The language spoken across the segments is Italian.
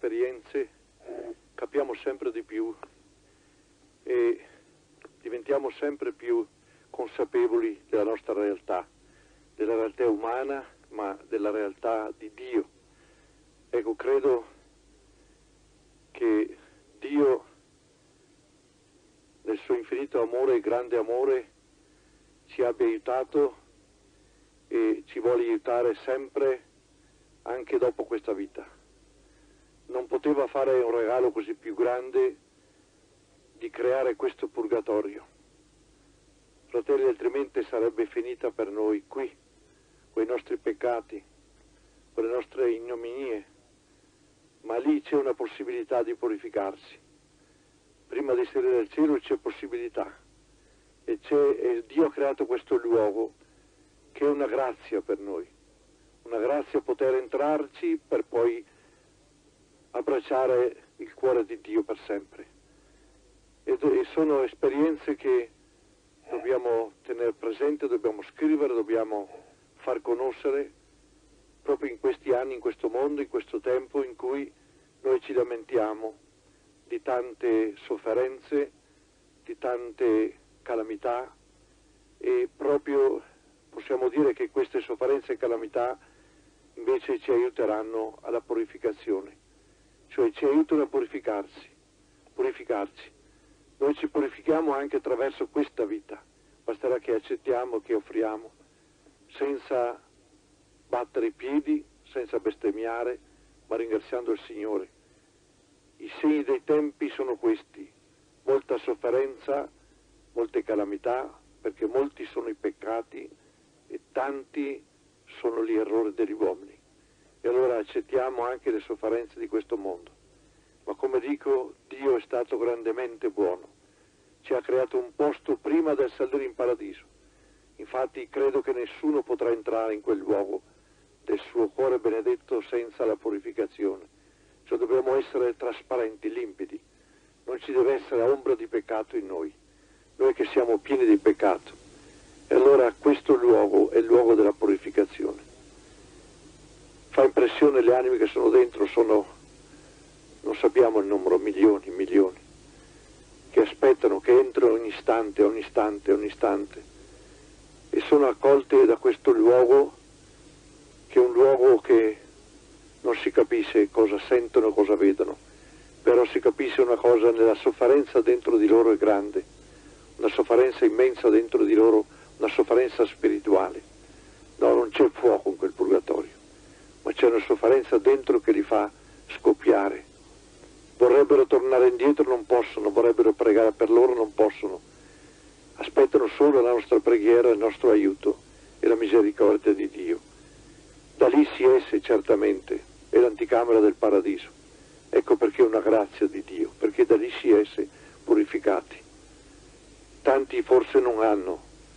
esperienze capiamo sempre di più e diventiamo sempre più consapevoli della nostra realtà umana, ma della realtà di Dio. Ecco, credo che Dio, nel suo infinito amore e grande amore, ci abbia aiutato e ci vuole aiutare sempre, anche dopo questa vita. Non poteva fare un regalo così più grande di creare questo purgatorio. Fratelli, altrimenti sarebbe finita per noi qui, con i nostri peccati, con le nostre ignominie, ma lì c'è una possibilità di purificarsi. Prima di salire al cielo c'è possibilità e Dio ha creato questo luogo che è una grazia per noi, una grazia poter entrarci per poi abbracciare il cuore di Dio per sempre. E sono esperienze che dobbiamo tenere presente, dobbiamo scrivere, dobbiamo far conoscere proprio in questi anni, in questo mondo, in questo tempo in cui noi ci lamentiamo di tante sofferenze, di tante calamità, e proprio possiamo dire che queste sofferenze e calamità invece ci aiuteranno alla purificazione, cioè ci aiutano a purificarci. Noi ci purifichiamo anche attraverso questa vita, basterà che accettiamo, che offriamo, senza battere i piedi, senza bestemmiare, ma ringraziando il Signore. I segni dei tempi sono questi: molta sofferenza, molte calamità, perché molti sono i peccati e tanti sono gli errori degli uomini. E allora accettiamo anche le sofferenze di questo mondo. Ma come dico, Dio è stato grandemente buono. Ci ha creato un posto prima del salire in paradiso. Infatti credo che nessuno potrà entrare in quel luogo del suo cuore benedetto senza la purificazione. Cioè dobbiamo essere trasparenti, limpidi. Non ci deve essere ombra di peccato in noi che siamo pieni di peccato. E allora questo luogo è il luogo della purificazione. Fa impressione, le anime che sono dentro sono, non sappiamo il numero, milioni, che aspettano, che entrano ogni istante e sono accolte da questo luogo, che è un luogo che non si capisce cosa sentono, cosa vedono, però si capisce una cosa: nella sofferenza dentro di loro è grande, una sofferenza immensa dentro di loro, una sofferenza spirituale. No, non c'è fuoco in quel purgatorio, ma c'è una sofferenza dentro che li fa scoppiare. Vorrebbero tornare indietro, non possono, vorrebbero pregare per loro, non possono. Aspettano solo la nostra preghiera, il nostro aiuto e la misericordia di Dio. Da lì si esce certamente, è l'anticamera del paradiso. Ecco perché è una grazia di Dio, perché da lì si esce purificati. Tanti forse non hanno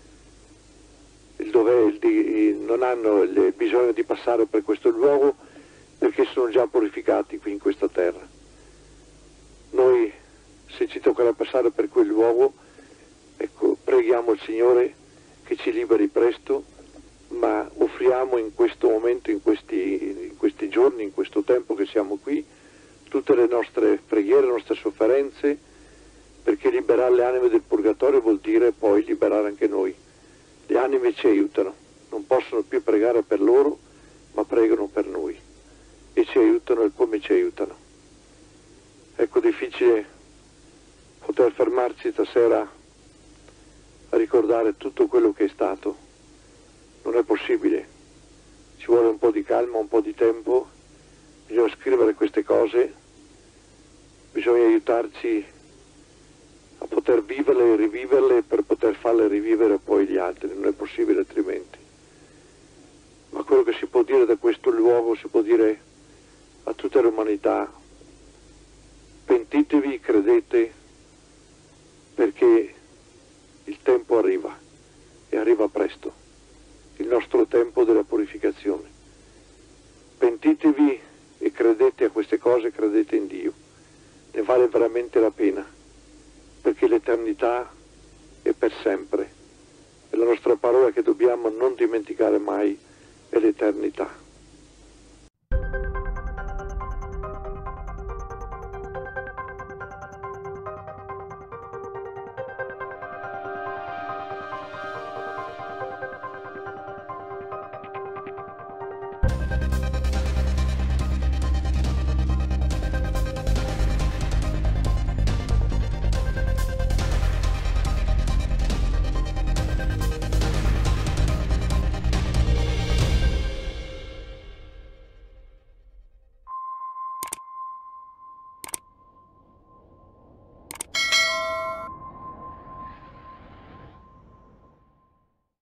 non hanno il bisogno di passare per questo luogo, perché sono già purificati qui in questa terra. Noi, se ci toccherà passare per quel luogo, ecco, preghiamo il Signore che ci liberi presto, ma offriamo in questo momento, in questi giorni, in questo tempo che siamo qui, tutte le nostre preghiere, le nostre sofferenze, perché liberare le anime del purgatorio vuol dire poi liberare anche noi. Le anime ci aiutano, non possono più pregare per loro, ma pregano per noi e ci aiutano, e come ci aiutano. Ecco, difficile poter fermarci stasera a ricordare tutto quello che è stato. Non è possibile, ci vuole un po' di calma, un po' di tempo, bisogna scrivere queste cose, bisogna aiutarci a poter viverle e riviverle per poter farle rivivere poi gli altri, non è possibile altrimenti. Ma quello che si può dire da questo luogo, si può dire a tutta l'umanità: pentitevi, credete, perché il tempo arriva, e arriva presto, il nostro tempo della purificazione. Pentitevi e credete a queste cose, credete in Dio, ne vale veramente la pena, perché l'eternità è per sempre, e la nostra parola che dobbiamo non dimenticare mai è l'eternità.